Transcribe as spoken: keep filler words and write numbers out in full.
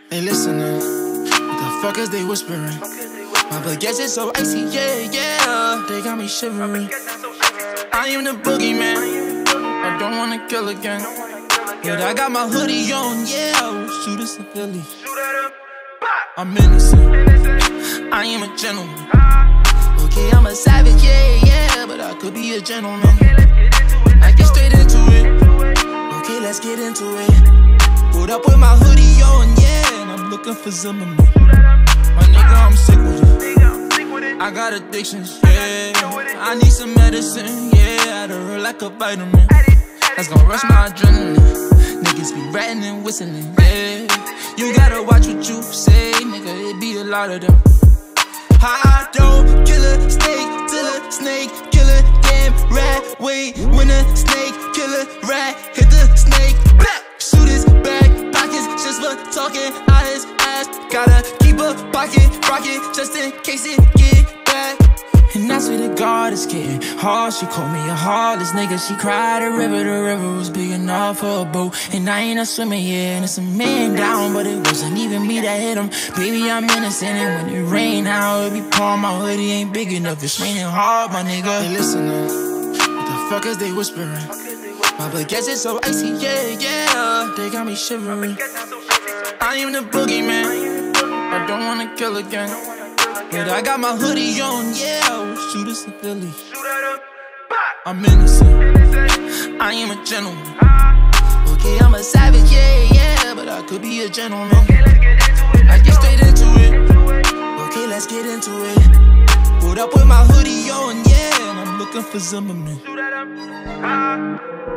They listening, what the fuck is they whispering? My baguette is so icy, yeah, yeah. They got me shivering. I am the boogeyman. I don't wanna kill again, but I got my hoodie on, yeah. Shoot us in Philly. I'm innocent. I am a gentleman. Okay, I'm a savage, yeah, yeah, but I could be a gentleman. I get straight into it. Okay, let's get into it. Pulled up with my hoodie on, yeah, and I'm looking for Zimmerman. My nigga, I'm sick with it. I got addictions, yeah. I need some medicine, yeah. I don't hurt like a vitamin. That's gonna rush my adrenaline. Niggas be ratting and whistling, yeah. You gotta watch what you say, nigga. It be a lot of them. I don't kill a snake till a snake kill a damn rat. Wait, when a snake kill a rat, hit the snake back. Shoot his back pockets just for talking out his ass. Gotta keep a pocket rocket just in case it get back. And I swear to God, it's getting hard. She called me a heartless nigga. She cried a river. The river was big enough for a boat. And I ain't a swimmer, yeah. And it's a man down, but it wasn't even me that hit him. Baby, I'm innocent. And when it rain out, it be pouring. My hoodie ain't big enough. It's raining hard, my nigga. They listening. What the fuck is they whispering? My baguette is so icy, yeah, yeah. They got me shivering. I am the boogeyman. I don't wanna kill again, but I got my hoodie on, yeah. Shoot us in Philly. I'm innocent. I am a gentleman. Okay, I'm a savage, yeah, yeah, but I could be a gentleman. I get straight into it. Okay, let's get into it. Pulled up with my hoodie on, yeah, and I'm looking for Zimmerman.